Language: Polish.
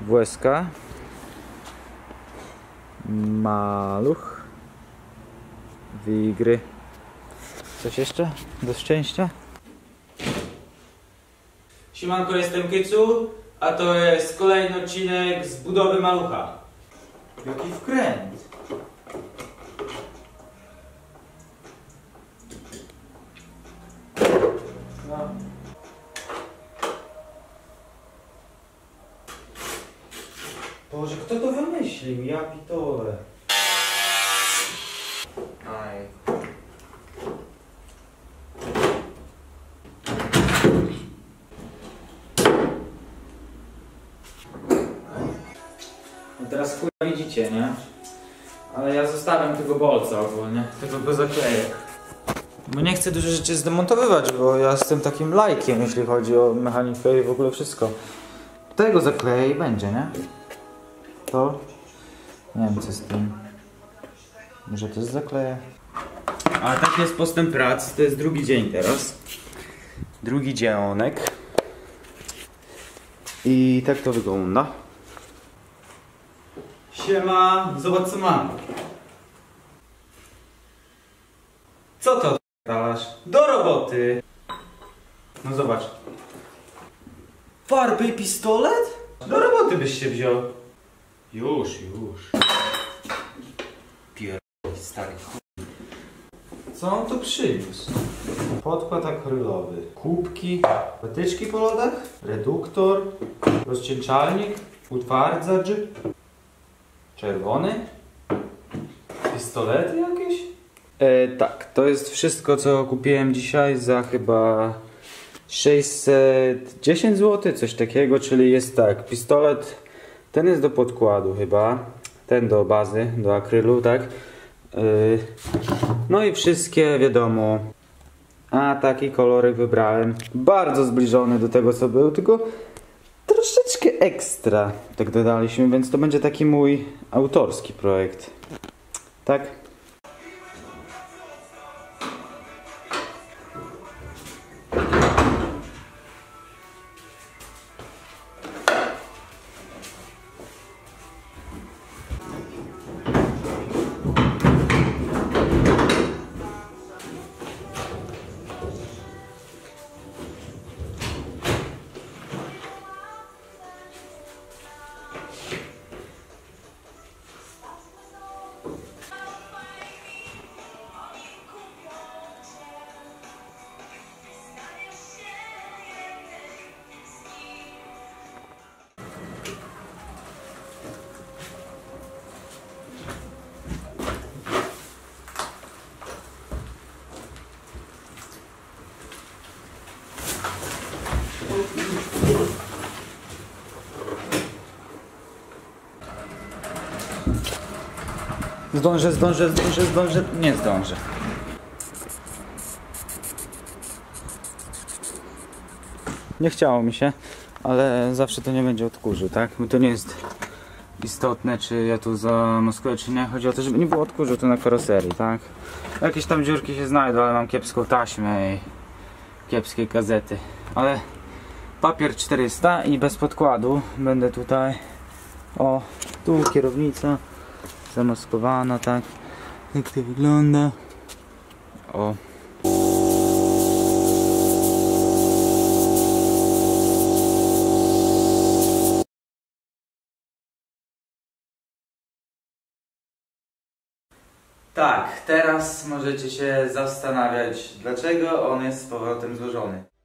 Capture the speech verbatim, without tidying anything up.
W S K, maluch, wigry. Coś jeszcze do szczęścia? Siemanko, jestem Kycu, a to jest kolejny odcinek z budowy malucha. Jaki wkręt! No. Boże, kto to wymyślił? Ja pitole. Aj. No teraz chuja widzicie, nie? Ale ja zostawiam tego bolca ogólnie, tego go zakleję. Bo nie chcę dużo rzeczy zdemontowywać, bo ja jestem takim lajkiem, jeśli chodzi o mechanikę i w ogóle wszystko. Tego zakleję i będzie, nie? To... nie wiem co z tym. Może też zakleję. A tak jest postęp prac, to jest drugi dzień teraz. Drugi dziełonek. I tak to wygląda. Siema, zobacz co mam. Co to dalasz? Do roboty! No zobacz. Farby i pistolet? Do roboty byś się wziął. Już, już. Pierdolę, stary chuj. Co on tu przyniósł? Podkład akrylowy, kubki, patyczki po lodach, reduktor, rozcieńczalnik, utwardzacz, czerwony, pistolety jakieś? E, tak, to jest wszystko co kupiłem dzisiaj za chyba sześćset dziesięć złotych, coś takiego, czyli jest tak, pistolet, ten jest do podkładu chyba, ten do bazy, do akrylu, tak? Yy, no i wszystkie wiadomo. A taki kolorek wybrałem, bardzo zbliżony do tego co był, tylko troszeczkę ekstra tak dodaliśmy, więc to będzie taki mój autorski projekt, tak? Zdążę, zdążę, zdążę, zdążę, nie zdążę. Nie chciało mi się, ale zawsze to nie będzie odkurzu, tak? Bo to nie jest istotne, czy ja tu zamaskuję, czy nie. Chodzi o to, żeby nie było odkurzu tu na karoserii, tak? Jakieś tam dziurki się znajdą, ale mam kiepską taśmę i kiepskie gazety. Ale papier czterysta i bez podkładu będę tutaj. O, tu kierownica zamaskowana, tak? Jak to wygląda? O. Tak, teraz możecie się zastanawiać, dlaczego on jest z powrotem złożony.